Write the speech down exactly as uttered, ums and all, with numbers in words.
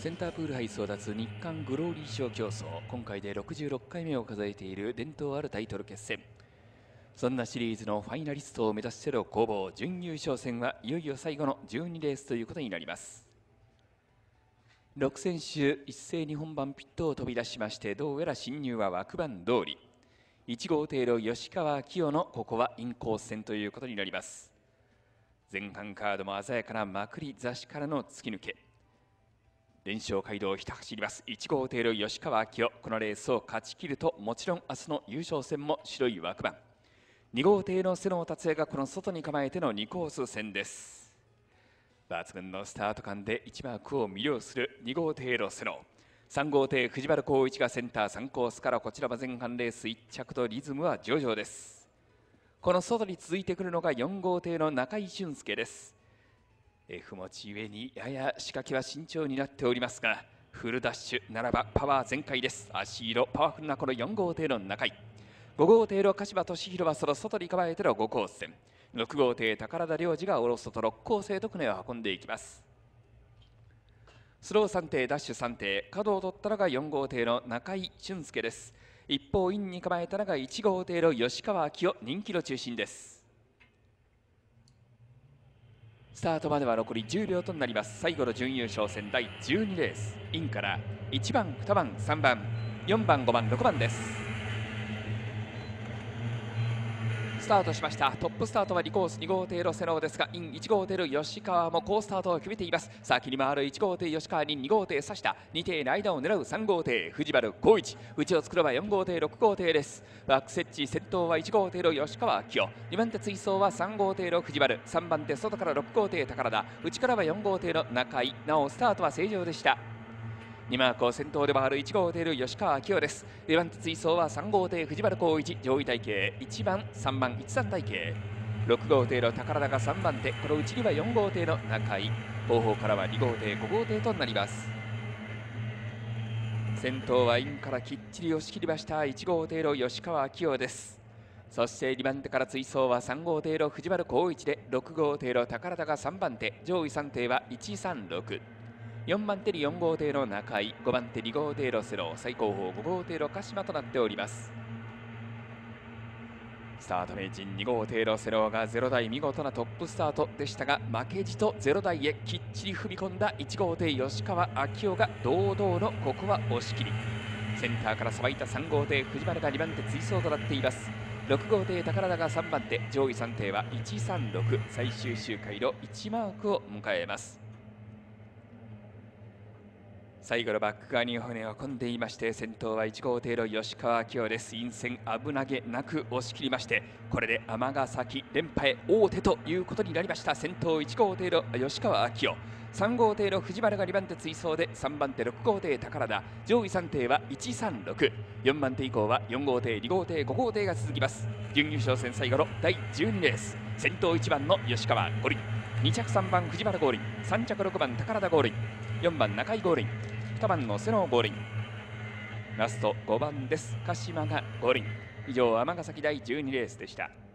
センタープール杯争奪日韓グローリー賞競争、今回でろくじゅうろっかいめを数えている伝統あるタイトル決戦。そんなシリーズのファイナリストを目指しての攻防、準優勝戦はいよいよ最後のじゅうにレースということになります。ろく選手一斉に本番ピットを飛び出しまして、どうやら進入は枠番通り。いち号艇の吉川清のここはインコース戦ということになります。前半カードも鮮やかなまくり雑誌からの突き抜け、連勝街道をひた走りますいち号艇の吉川明夫。このレースを勝ち切ると、もちろん明日の優勝戦も白い枠番。に号艇の瀬野達也がこの外に構えてのにコース戦です。抜群のスタート感でいちマークを魅了するに号艇の瀬野。さん号艇藤原浩一がセンターさんコースから、こちらは前半レースいっ着とリズムは上々です。この外に続いてくるのがよん号艇の中井俊介です。F 持ち上にやや仕掛けは慎重になっておりますが、フルダッシュならばパワー全開です。足色パワフルなこのよん号艇の中井、ご号艇の鹿島俊弘はその外に構えてのごコース戦、ろく号艇宝田良二がおろすとろくコースへと船を運んでいきます。スローさん艇ダッシュさん艇、角を取ったのがよん号艇の中井俊介です。一方インに構えたのがいち号艇の吉川明夫、人気の中心です。スタートまでは残りじゅうびょうとなります。最後の準優勝戦だいじゅうにレース、インからいちばん、にばん、さんばん、よんばん、ごばん、ろくばんです。スタートしました。トップスタートはにコースに号艇の瀬野ですが、インいち号艇の吉川も好スタートを決めています。先に回るいち号艇吉川にに号艇刺した、に艇の間を狙うさん号艇藤原浩一、内を作ればよん号艇ろく号艇です。バックセッチ先頭はいち号艇の吉川明夫、にばん手追走はさん号艇の藤原、さんばん手外からろく号艇宝田、内からはよん号艇の中井。なおスタートは正常でした。にマークを先頭で回るいち号艇の吉川明夫です。にばん手追走はさん号艇藤原浩一、上位体系いちばん、さんばん、いちさん体系、ろく号艇の宝田がさんばん手、この内にはよん号艇の中井、後方からはに号艇ご号艇となります。先頭はインからきっちり押し切りましたいち号艇の吉川明夫です。そしてにばん手から追走はさん号艇の藤原浩一で、ろく号艇の宝田がさんばん手、上位さん艇はいちさんろく、よんばん手によん号艇の中井、ごばん手に号艇の瀬野、最後方ご号艇の鹿島となっております。スタート名人に号艇の瀬野がゼロ台、見事なトップスタートでしたが、負けじとゼロ台へきっちり踏み込んだいち号艇吉川明夫が堂々のここは押し切り、センターからさばいたさん号艇藤原がにばん手追走となっています。ろく号艇宝田がさんばん手、上位さん艇はいちさんろく、最終周回のいちマークを迎えます。最後のバック側に骨を込んでいまして、先頭はいち号艇の吉川明夫です。陰線危なげなく押し切りまして、これで尼崎連覇へ王手ということになりました。先頭いち号艇の吉川明夫、さん号艇の藤原がにばん手追走で、さんばん手ろく号艇宝田、上位さん艇はいちさんろく、よんばん手以降はよん号艇に号艇ご号艇が続きます。準優勝戦最後のだいじゅうにレース、先頭いちばんの吉川五輪、に着さんばん藤原五輪、さん着ろくばん宝田五輪、よんばん中井五輪、にばんの瀬野五輪、ラストごばんです鹿島が五輪。以上尼崎だいじゅうにレースでした。